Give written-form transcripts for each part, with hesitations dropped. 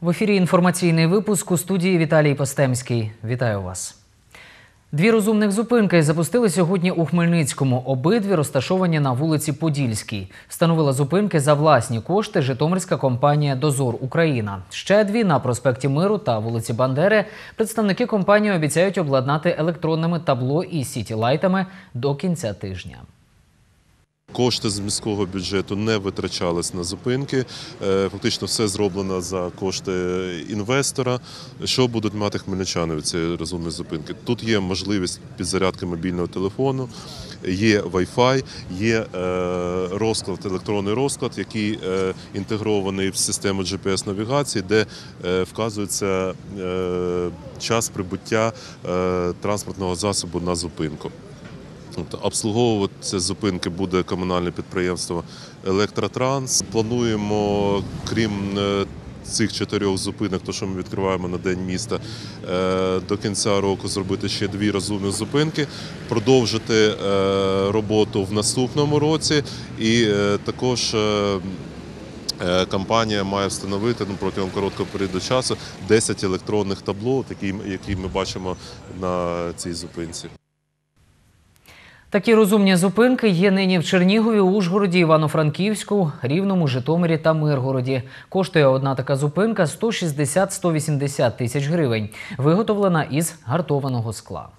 В ефірі інформаційний випуск, у студії Віталій Постемський. Вітаю вас. Дві розумних зупинки запустили сьогодні у Хмельницькому. Обидві розташовані на вулиці Подільській. Встановила зупинки за власні кошти житомирська компанія «Дозор Україна». Ще дві на проспекті Миру та вулиці Бандери представники компанії обіцяють обладнати електронними табло і сіті-лайтами до кінця тижня. Кошти з міського бюджету не витрачались на зупинки, фактично все зроблено за кошти інвестора. Що будуть мати хмельничани від цієї розумної зупинки? Тут є можливість підзарядки мобільного телефону, є Wi-Fi, є розклад, електронний розклад, який інтегрований в систему GPS-навігації, де вказується час прибуття транспортного засобу на зупинку. Обслуговувати ці зупинки буде комунальне підприємство «Електротранс». Плануємо, крім цих 4 зупинок, то що ми відкриваємо на День міста, до кінця року зробити ще 2 розумні зупинки, продовжити роботу в наступному році і також компанія має встановити протягом короткого періоду часу 10 електронних табло, які ми бачимо на цій зупинці. Такі розумні зупинки є нині в Чернігові, Ужгороді, Івано-Франківську, Рівному, Житомирі та Миргороді. Коштує одна така зупинка 160-180 тисяч гривень. Виготовлена із гартованого скла.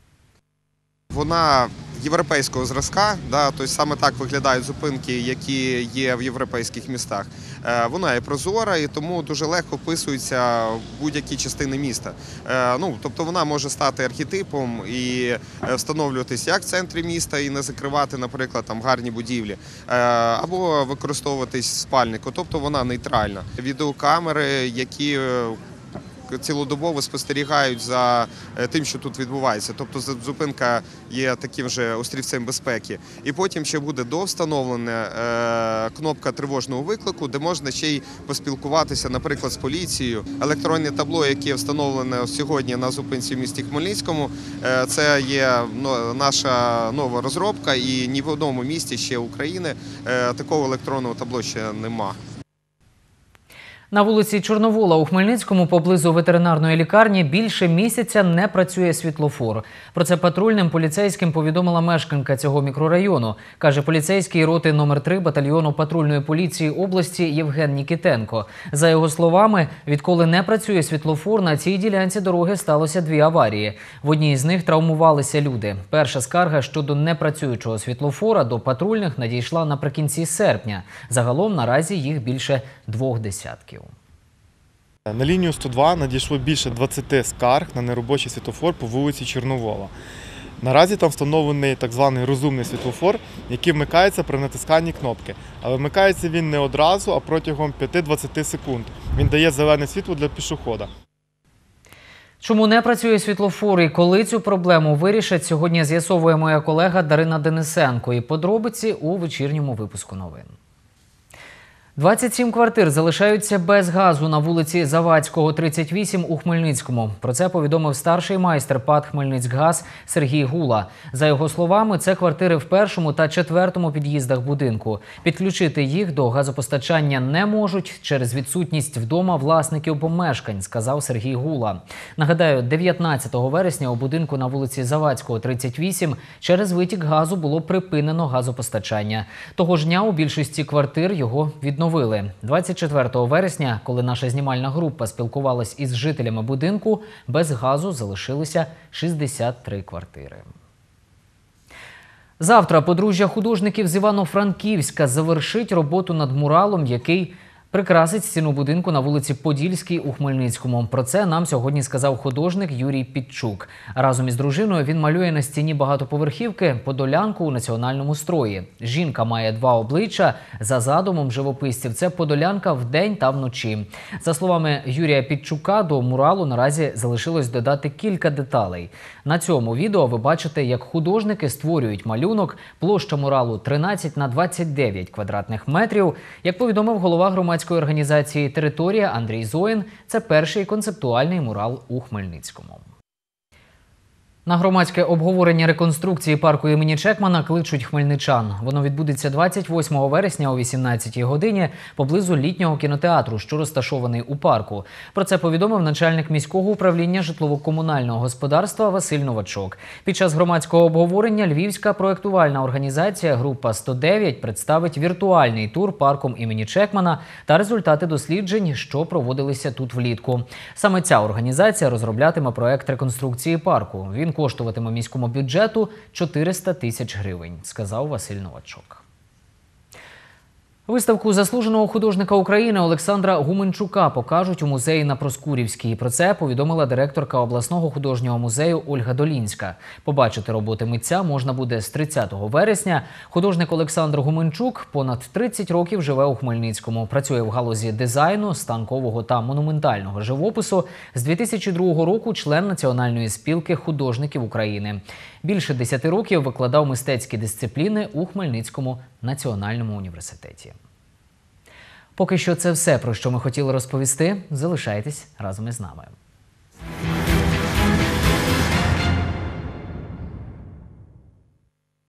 Вона європейського зразка, тобто саме так виглядають зупинки, які є в європейських містах. Вона є прозора і тому дуже легко вписується в будь-які частини міста. Тобто вона може стати архетипом і встановлюватись як в центрі міста і не закривати, наприклад, гарні будівлі, або використовуватись в спальнику, тобто вона нейтральна. Відеокамери, які цілодобово спостерігають за тим, що тут відбувається. Тобто зупинка є таким же острівцем безпеки. І потім ще буде довстановлена кнопка тривожного виклику, де можна ще й поспілкуватися, наприклад, з поліцією. Електронне табло, яке встановлене сьогодні на зупинці в місті Хмельницькому, це є наша нова розробка, і ні в одному місті ще України такого електронного табло ще нема. На вулиці Чорновола у Хмельницькому поблизу ветеринарної лікарні більше місяця не працює світлофор. Про це патрульним поліцейським повідомила мешканка цього мікрорайону. Каже поліцейський роти номер 3 батальйону патрульної поліції області Євген Нікітенко. За його словами, відколи не працює світлофор, на цій ділянці дороги сталося 2 аварії. В одній з них травмувалися люди. Перша скарга щодо непрацюючого світлофора до патрульних надійшла наприкінці серпня. Загалом наразі їх більше 2 десятків. На лінію 102 надійшло більше 20 скарг на неробочий світлофор по вулиці Чорновола. Наразі там встановлений так званий розумний світлофор, який вмикається при натисканні кнопки. Але вмикається він не одразу, а протягом 5-20 секунд. Він дає зелене світло для пішохода. Чому не працює світлофор і коли цю проблему вирішать, сьогодні з'ясовує моя колега Дарина Денисенко. І подробиці у вечірньому випуску новин. 27 квартир залишаються без газу на вулиці Завадського, 38 у Хмельницькому. Про це повідомив старший майстер ПАТ «Хмельницькгаз» Сергій Гула. За його словами, це квартири в 1-му та 4-му під'їздах будинку. Підключити їх до газопостачання не можуть через відсутність вдома власників помешкань, сказав Сергій Гула. Нагадаю, 19 вересня у будинку на вулиці Завадського, 38, через витік газу було припинено газопостачання. Того ж дня у більшості квартир його відновили. 24 вересня, коли наша знімальна група спілкувалась із жителями будинку, без газу залишилися 63 квартири. Завтра подружжя художників з Івано-Франківська завершить роботу над муралом, який прикрасить стіну будинку на вулиці Подільській у Хмельницькому. Про це нам сьогодні сказав художник Юрій Підчук. Разом із дружиною він малює на стіні багатоповерхівки подолянку у національному строї. Жінка має 2 обличчя. За задумом живописців, це подолянка вдень та вночі. За словами Юрія Підчука, до муралу наразі залишилось додати кілька деталей. На цьому відео ви бачите, як художники створюють малюнок. Площа муралу 13 на 29 квадратних метрів. Як повідомив голова громадської організації «Територія» Андрій Зоїн, це перший концептуальний мурал у Хмельницькому. На громадське обговорення реконструкції парку імені Чекмана кличуть хмельничан. Воно відбудеться 28 вересня о 18-й годині поблизу літнього кінотеатру, що розташований у парку. Про це повідомив начальник міського управління житлово-комунального господарства Василь Новачок. Під час громадського обговорення львівська проєктувальна організація «Група 109» представить віртуальний тур парком імені Чекмана та результати досліджень, що проводилися тут влітку. Саме ця організація розроблятиме проєкт реконструкції парку. Він коштуватиме міському бюджету 400 тисяч гривень, сказав Василь Новачок. Виставку заслуженого художника України Олександра Гуменчука покажуть у музеї на Проскурівській. Про це повідомила директорка обласного художнього музею Ольга Долінська. Побачити роботи митця можна буде з 30 вересня. Художник Олександр Гуменчук понад 30 років живе у Хмельницькому. Працює в галузі дизайну, станкового та монументального живопису. З 2002 року член Національної спілки художників України. Більше 10 років викладав мистецькі дисципліни у Хмельницькому національному університеті. Поки що це все, про що ми хотіли розповісти. Залишайтесь разом із нами.